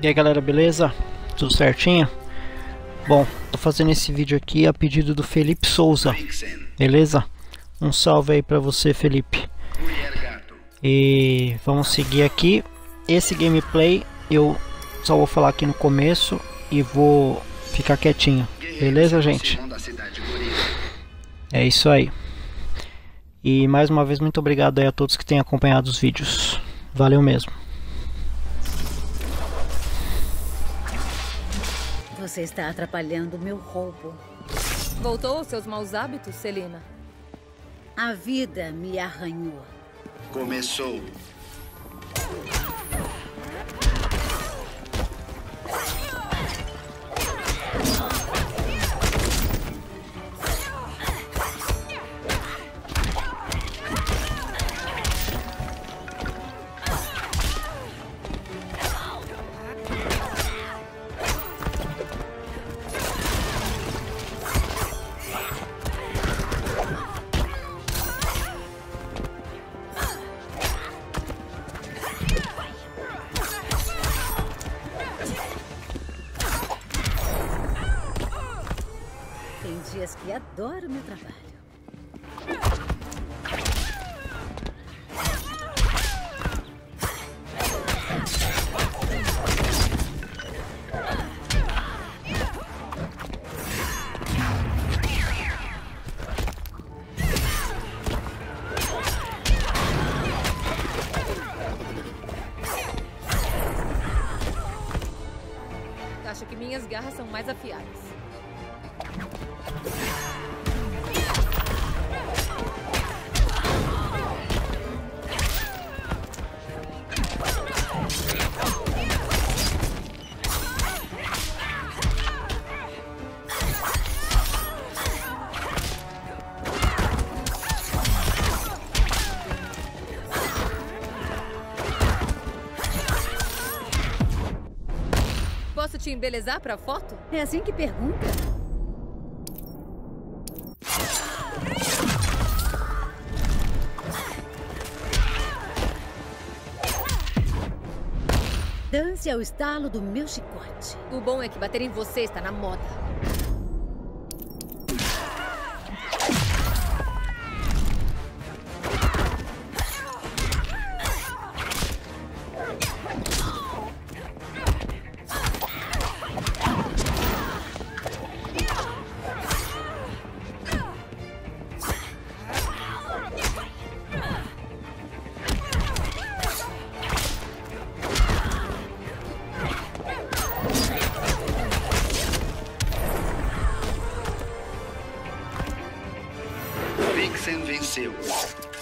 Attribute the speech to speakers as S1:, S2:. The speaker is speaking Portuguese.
S1: E aí galera, beleza? Tudo certinho? Bom, tô fazendo esse vídeo aqui a pedido do Felipe Souza, beleza? Um salve aí pra você, Felipe. E vamos seguir aqui. Esse gameplay eu só vou falar aqui no começo e vou ficar quietinho, beleza, gente? É isso aí. E mais uma vez, muito obrigado aí a todos que têm acompanhado os vídeos. Valeu mesmo.
S2: Você está atrapalhando o meu roubo.
S3: Voltou aos seus maus hábitos, Celina?
S2: A vida me arranhou.
S4: Começou.
S2: Tem dias que adoro meu trabalho.
S3: Acho que minhas garras são mais afiadas. Posso te embelezar pra foto?
S2: É assim que pergunta? Dance ao estalo do meu chicote.
S3: O bom é que bater em você está na moda.
S4: Vixen venceu.